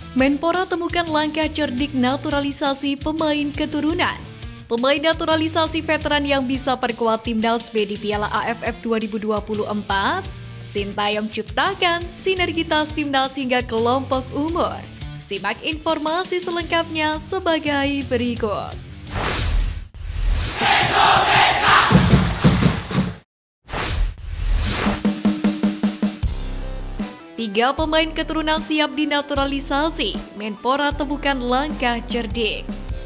Menpora temukan langkah cerdik naturalisasi pemain keturunan. Pemain naturalisasi veteran yang bisa perkuat timnas B di Piala AFF 2024. Sintayong ciptakan sinergitas timnas hingga kelompok umur. Simak informasi selengkapnya sebagai berikut. Tiga pemain keturunan siap dinaturalisasi, Menpora temukan langkah cerdik.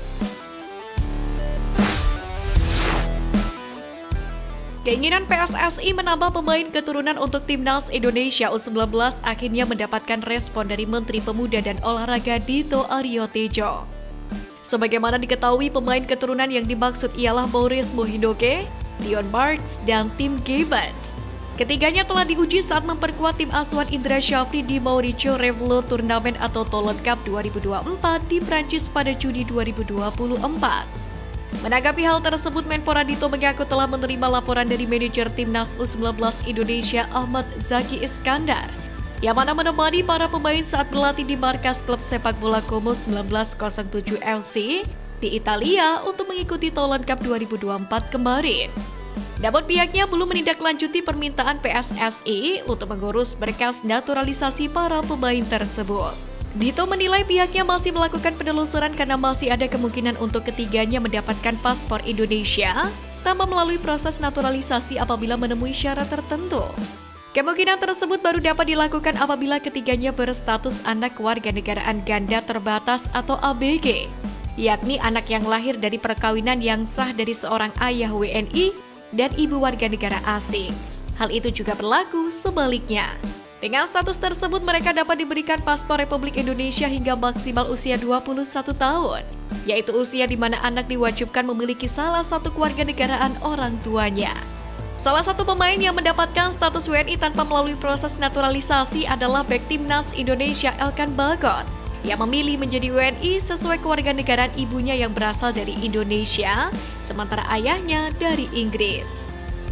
Keinginan PSSI menambah pemain keturunan untuk timnas Indonesia U19 akhirnya mendapatkan respon dari Menteri Pemuda dan Olahraga Dito Aryo Tejo. Sebagaimana diketahui, pemain keturunan yang dimaksud ialah Maurice Mohindoke, Dion Marks, dan Tim Gibbons. Ketiganya telah diuji saat memperkuat tim asuhan Indra Syafri di Mauricio Revolut Turnamen atau Toulon Cup 2024 di Prancis pada Juni 2024. Menanggapi hal tersebut, Menpora Dito mengaku telah menerima laporan dari manajer timnas U19 Indonesia Ahmad Zaki Iskandar, yang mana menemani para pemain saat berlatih di markas klub sepak bola Como 1907 FC di Italia untuk mengikuti Toulon Cup 2024 kemarin. Namun pihaknya belum menindaklanjuti permintaan PSSI untuk mengurus berkas naturalisasi para pemain tersebut. Dito menilai pihaknya masih melakukan penelusuran karena masih ada kemungkinan untuk ketiganya mendapatkan paspor Indonesia tanpa melalui proses naturalisasi apabila menemui syarat tertentu. Kemungkinan tersebut baru dapat dilakukan apabila ketiganya berstatus anak kewarganegaraan ganda terbatas atau ABG, yakni anak yang lahir dari perkawinan yang sah dari seorang ayah WNI dan ibu warga negara asing. Hal itu juga berlaku sebaliknya. Dengan status tersebut, mereka dapat diberikan paspor Republik Indonesia hingga maksimal usia 21 tahun, yaitu usia di mana anak diwajibkan memiliki salah satu kewarganegaraan orang tuanya. Salah satu pemain yang mendapatkan status WNI tanpa melalui proses naturalisasi adalah bek timnas Indonesia Elkan Bagot, yang memilih menjadi WNI sesuai kewarganegaraan ibunya yang berasal dari Indonesia, sementara ayahnya dari Inggris.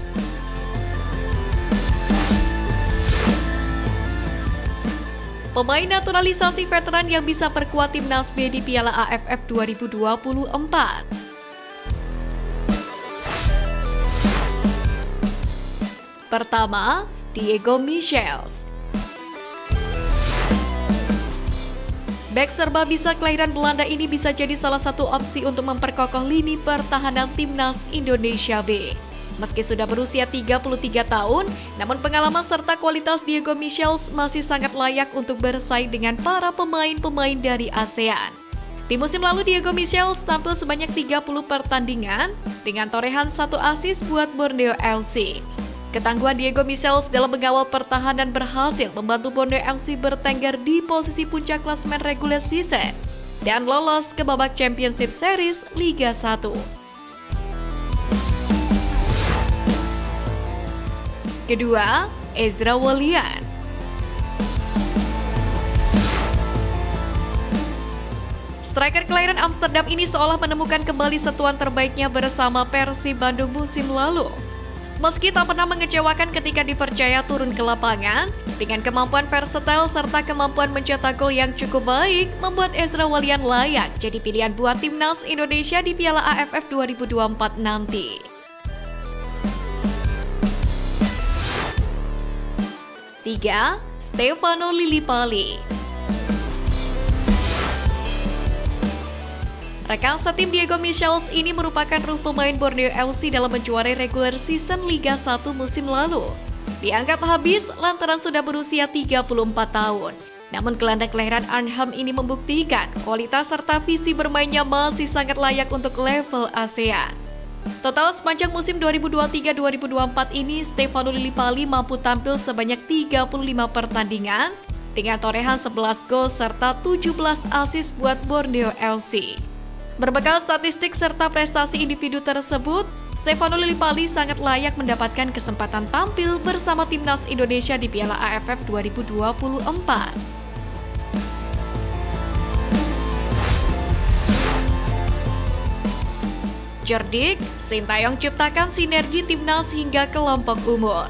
Pemain naturalisasi veteran yang bisa perkuat timnas B di Piala AFF 2024. Pertama, Diego Michels. Bek serba bisa kelahiran Belanda ini bisa jadi salah satu opsi untuk memperkokoh lini pertahanan timnas Indonesia B. Meski sudah berusia 33 tahun, namun pengalaman serta kualitas Diego Michels masih sangat layak untuk bersaing dengan para pemain-pemain dari ASEAN. Di musim lalu, Diego Michels tampil sebanyak 30 pertandingan dengan torehan 1 assist buat Borneo FC. Ketangguhan Diego Michels dalam mengawal pertahanan berhasil membantu Borneo FC bertengger di posisi puncak klasemen regular season dan lolos ke babak Championship Series Liga 1. Kedua, Ezra Walian. Striker kelahiran Amsterdam ini seolah menemukan kembali sentuhan terbaiknya bersama Persib Bandung musim lalu. Meski tak pernah mengecewakan ketika dipercaya turun ke lapangan, dengan kemampuan versatile serta kemampuan mencetak gol yang cukup baik, membuat Ezra Walian layak jadi pilihan buat timnas Indonesia di Piala AFF 2024 nanti. 3. Stefano Lillipali. Rekan setim Diego Michels ini merupakan ruh pemain Borneo FC dalam menjuarai regular season Liga 1 musim lalu. Dianggap habis lantaran sudah berusia 34 tahun. Namun gelandang kelahiran Arnhem ini membuktikan kualitas serta visi bermainnya masih sangat layak untuk level ASEAN. Total sepanjang musim 2023-2024 ini, Stefano Lillipali mampu tampil sebanyak 35 pertandingan dengan torehan 11 gol serta 17 assist buat Borneo FC. Berbekal statistik serta prestasi individu tersebut, Stefano Lillipali sangat layak mendapatkan kesempatan tampil bersama timnas Indonesia di Piala AFF 2024. Cerdik, Sintayong ciptakan sinergi timnas hingga kelompok umur.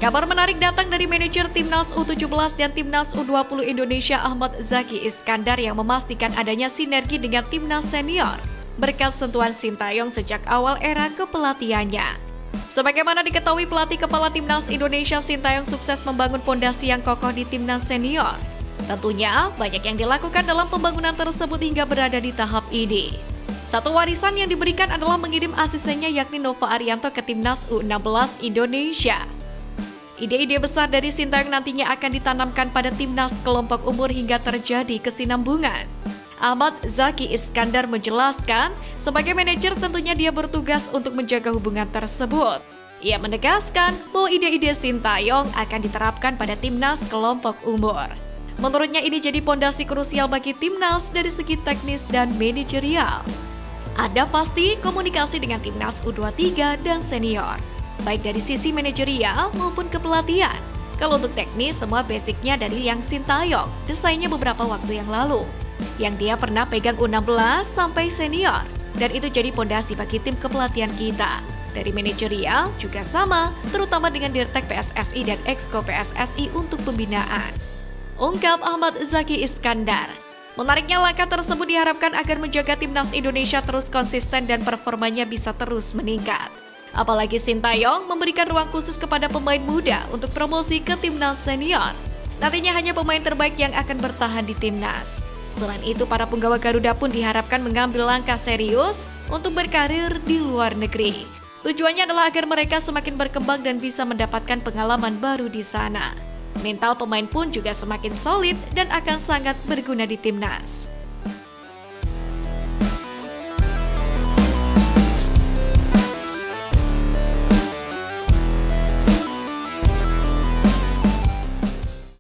Kabar menarik datang dari manajer Timnas U17 dan Timnas U20 Indonesia Ahmad Zaki Iskandar yang memastikan adanya sinergi dengan Timnas senior berkat sentuhan Sintayong sejak awal era kepelatihannya. Sebagaimana diketahui, pelatih kepala Timnas Indonesia Sintayong sukses membangun pondasi yang kokoh di Timnas senior. Tentunya banyak yang dilakukan dalam pembangunan tersebut hingga berada di tahap ini. Satu warisan yang diberikan adalah mengirim asistennya yakni Nova Arianto ke Timnas U16 Indonesia. Ide-ide besar dari Sintayong nantinya akan ditanamkan pada Timnas kelompok umur hingga terjadi kesinambungan. Ahmad Zaki Iskandar menjelaskan, sebagai manajer tentunya dia bertugas untuk menjaga hubungan tersebut. Ia menegaskan bahwa ide-ide Sintayong akan diterapkan pada Timnas kelompok umur. Menurutnya ini jadi pondasi krusial bagi Timnas dari segi teknis dan manajerial. Ada pasti komunikasi dengan Timnas U23 dan senior, baik dari sisi manajerial maupun kepelatihan. Kalau untuk teknis, semua basicnya dari yang Sintayong desainnya beberapa waktu yang lalu, yang dia pernah pegang U16 sampai senior, dan itu jadi pondasi bagi tim kepelatihan kita. Dari manajerial juga sama, terutama dengan Dirtek PSSI dan Exco PSSI untuk pembinaan. Ungkap Ahmad Zaki Iskandar. Menariknya langkah tersebut diharapkan agar menjaga Timnas Indonesia terus konsisten dan performanya bisa terus meningkat. Apalagi Sintayong memberikan ruang khusus kepada pemain muda untuk promosi ke Timnas senior. Nantinya hanya pemain terbaik yang akan bertahan di Timnas. Selain itu, para punggawa Garuda pun diharapkan mengambil langkah serius untuk berkarir di luar negeri. Tujuannya adalah agar mereka semakin berkembang dan bisa mendapatkan pengalaman baru di sana. Mental pemain pun juga semakin solid dan akan sangat berguna di Timnas.